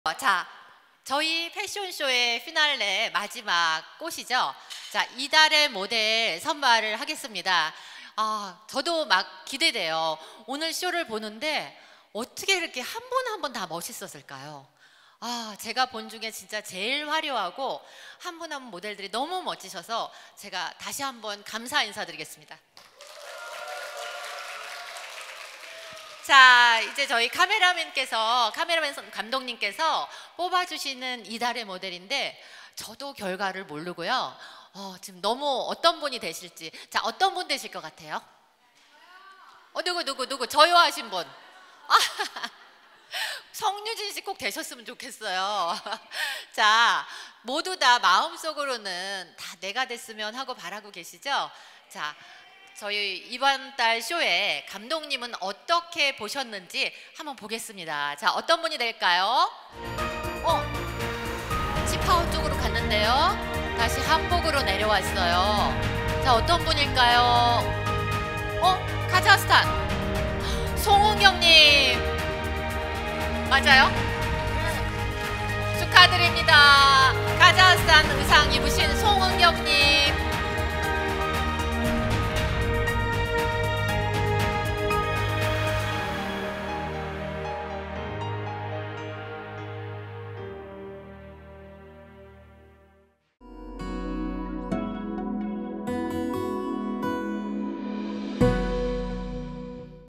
자, 저희 패션쇼의 피날레 마지막 꽃이죠. 자, 이달의 모델 선발을 하겠습니다. 저도 막 기대돼요. 오늘 쇼를 보는데 어떻게 이렇게 한 분 한 분 다 멋있었을까요? 제가 본 중에 진짜 제일 화려하고 한 분 한 분 모델들이 너무 멋지셔서 제가 다시 한번 감사 인사드리겠습니다. 자, 이제 저희 카메라맨 감독님께서 뽑아주시는 이달의 모델인데 저도 결과를 모르고요. 지금 너무 어떤 분이 되실지. 자, 어떤 분 되실 것 같아요? 누구? 저요 하신 분. 성유진 씨 꼭 되셨으면 좋겠어요. 자, 모두 다 마음속으로는 다 내가 됐으면 하고 바라고 계시죠? 자, 저희 이번 달 쇼에 감독님은 어떻게 보셨는지 한번 보겠습니다. 자, 어떤 분이 될까요? 치파오 쪽으로 갔는데요. 다시 한복으로 내려왔어요. 자, 어떤 분일까요? 카자흐스탄 송은경님 맞아요? 축하드립니다. 카자흐스탄 의상 입으신 송은경님